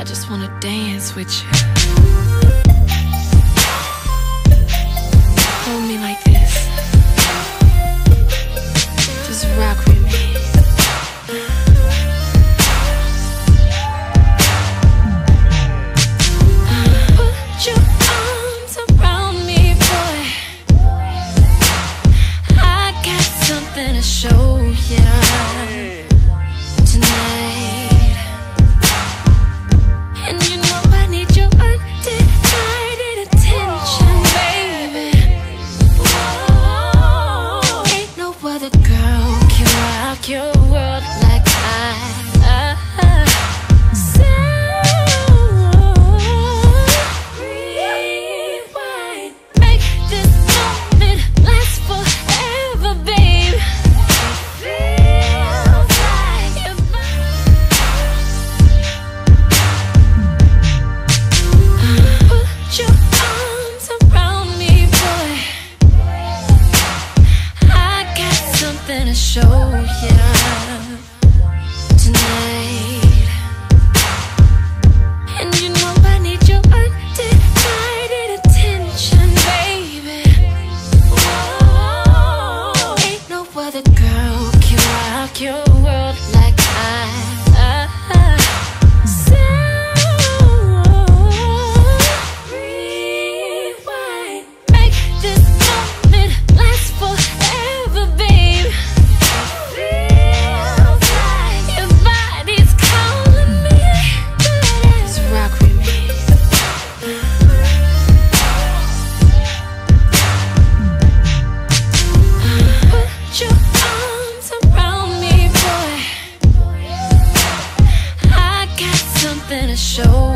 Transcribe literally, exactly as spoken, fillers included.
I just wanna dance with you. Hold me like this. Just rock with me. Put your arms around me, boy. I got something to show ya tonight. And you know I need your undivided attention, baby. Whoa. Ain't no other girl can rock your world like I. So rewind, make this moment last forever, babe. Feels like you're Put your arms around me, boy. I got something to show ya tonight. And you know I need your undivided attention, baby. Whoa. Ain't no other girl can rock your world like I. So rewind, make this moment last forever, babe. Feels like your body's calling me. Just rock with me. Put your arms around me, boy. I got something to show